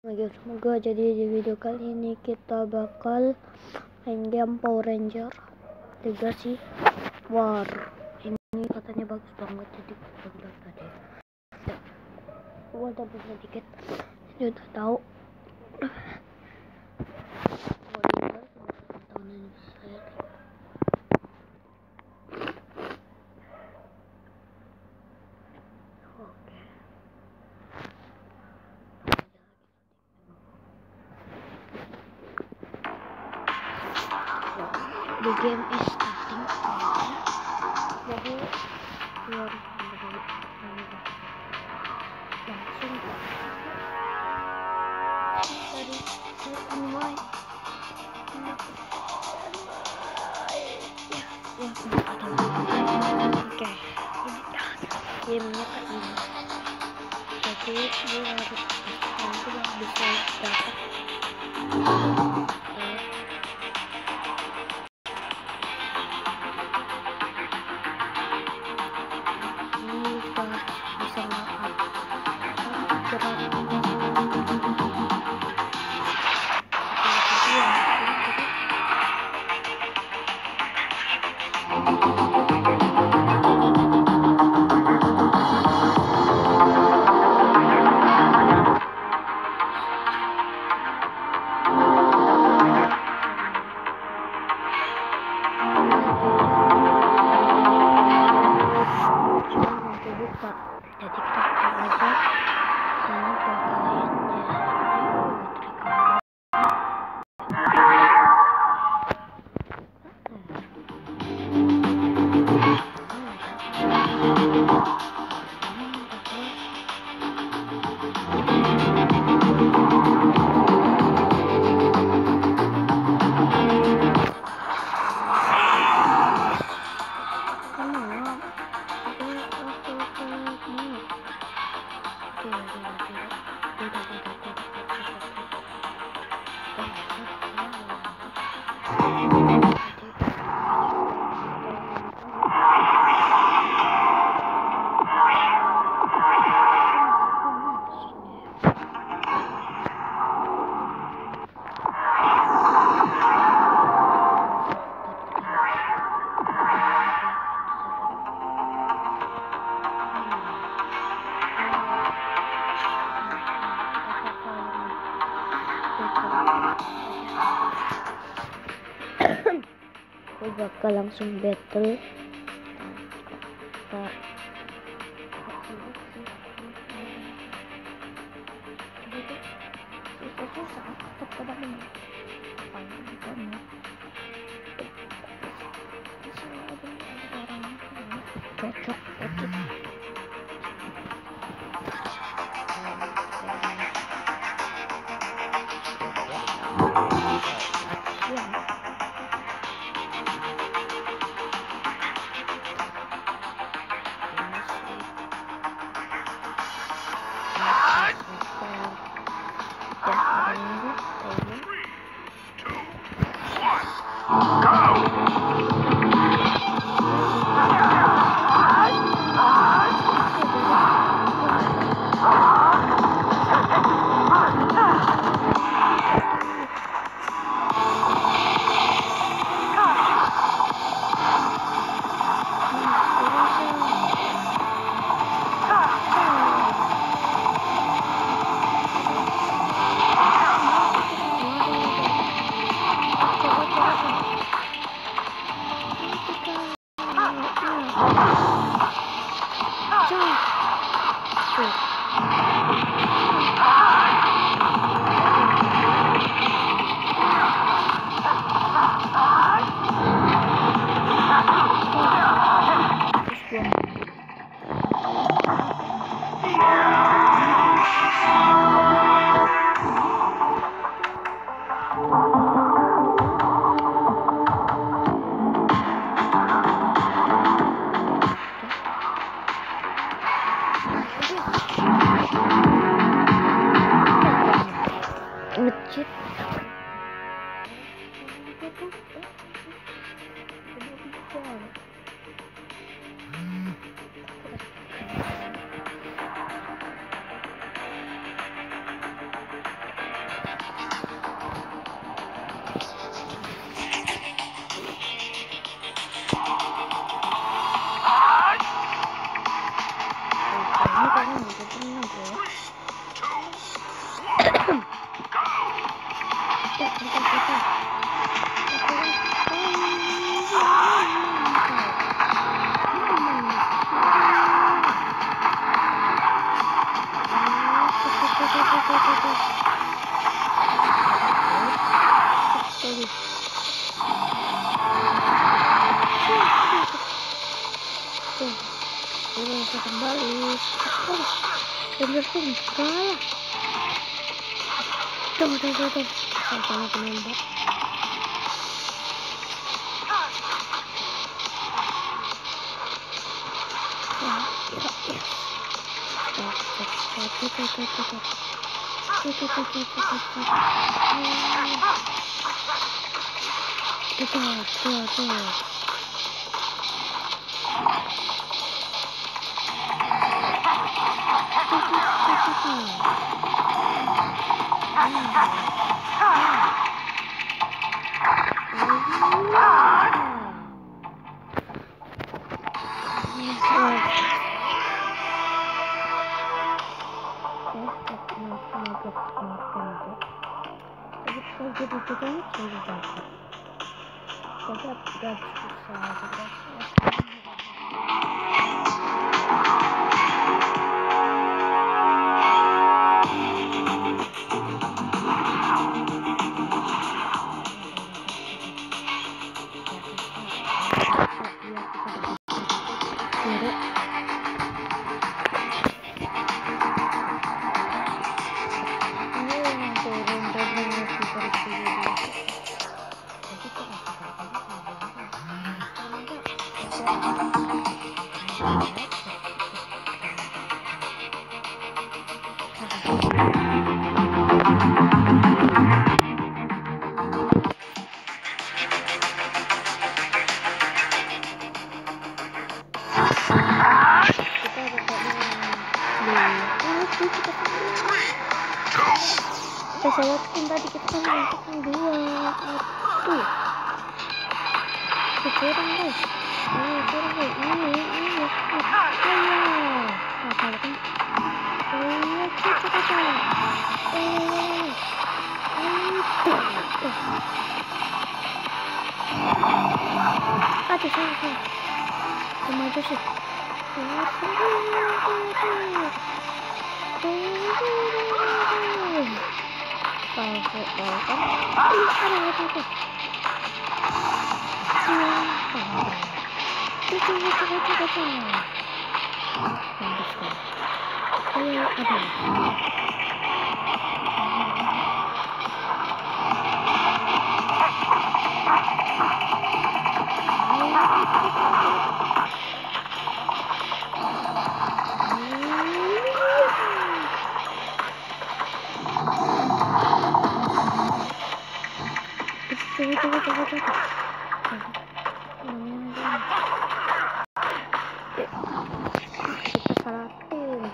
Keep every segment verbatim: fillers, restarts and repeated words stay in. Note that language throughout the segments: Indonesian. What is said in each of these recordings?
Oke, semoga jadi di video kali ini kita bakal main game Power Ranger Legacy War. Ini katanya bagus banget, jadi kita bilang tadi. Gua udah bisa dikit, ini udah tahu. The game is starting. Jadi luar dari langsung dari mulai. Ya, oke. Gamenya kayak ini. Jadi dia harus nanti bisa dapat. Jadi kita aja ini bakalan aku bakal langsung battle. Kita cocok ngecit. Ranger tuh kalah. Tuh, tuh, tuh, tuh. Sama penembak. Ya, ya, ya. Tuh, tuh, tuh, tuh, tuh, tuh, tuh, tuh. Tuh, tuh, tuh, tuh, tuh, tuh, tuh. Tuh, tuh, tuh, tuh. Kita selotin tadi kita kan yang dua satu kita curang guys, ini curang guys, ini ini ayo apa kan ayo kita kita ayo aduh salah salah kemana sih kalau kalau kan ih ada apa apa itu itu itu itu itu ayo ada Tunggu, tunggu, tunggu, tunggu. Kita salah tim.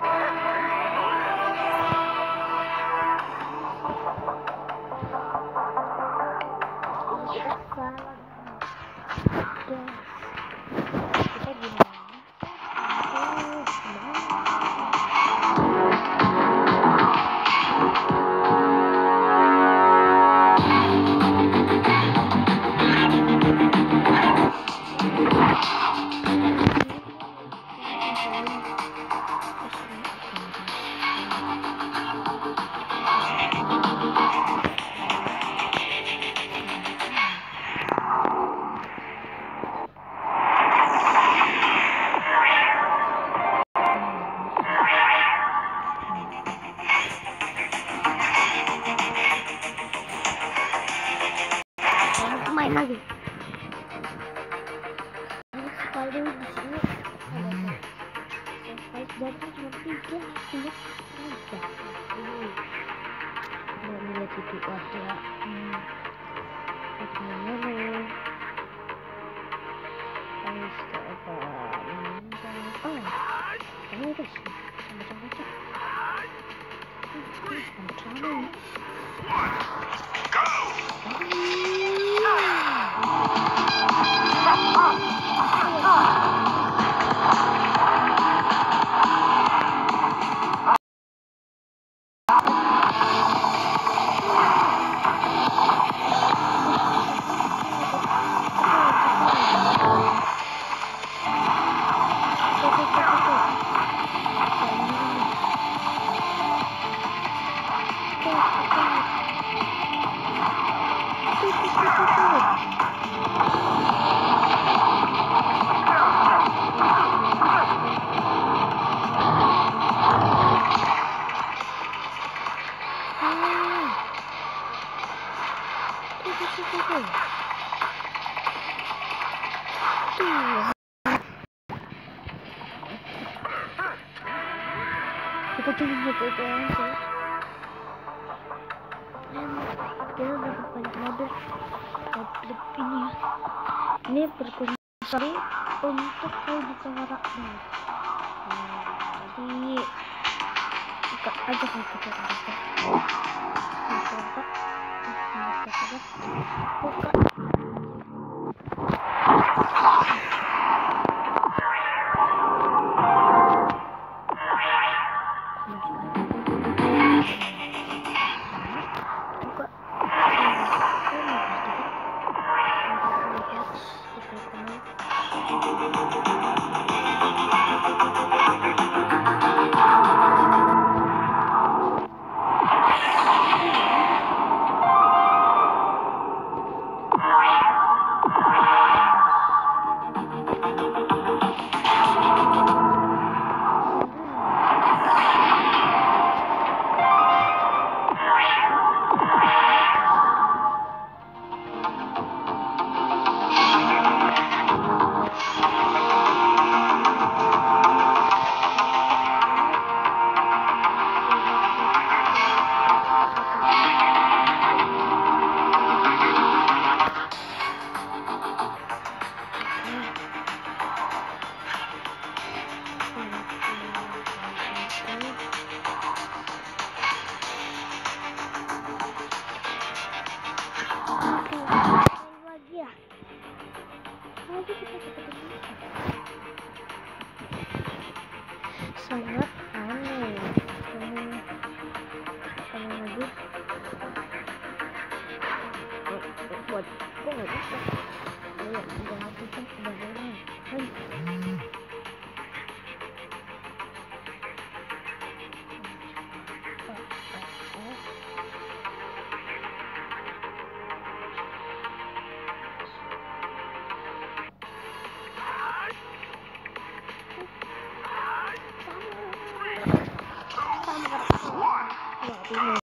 Kita salah. Kita gimana? Main lagi. Spider di sini ada spider cuma tiga, tiga aja. Mau lihat itu ada. Bagaimana? Astaga, oh, ini guys, macam-macam. Macam-macam. Hmm. Tuh, tuh, tuh, tuh, tuh. Tuh. Kita cuma satu itu aja. Dan kita dapat banyak mobil. Mobil ini ya. Ini berfungsi untuk kau buka waraknya. Nah, jadi buka aja sih kita buka. Buka, buka, buka, buka. Sangat aneh. Hmm, sama lagi. Oh, buat kok nggak bisa? Ayo, udah habis kan, udah boleh. Ayo. Sama. Sama.